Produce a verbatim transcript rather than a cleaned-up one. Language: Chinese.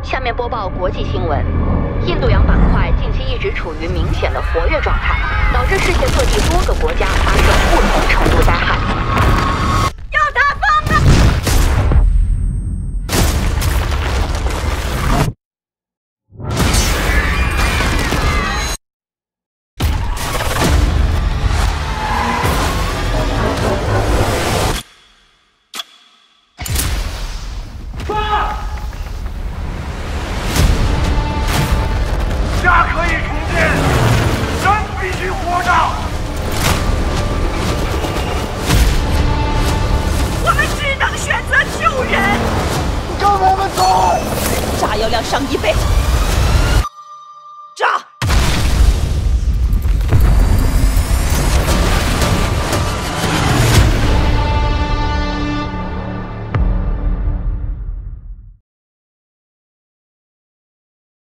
下面播报国际新闻：印度洋板块近期一直处于明显的活跃状态，导致世界各地多个国家发生不同程度灾害。要打风了！ 家可以重建，人必须活着。 我们只能选择救人。 跟我们走！ 炸药量上一倍。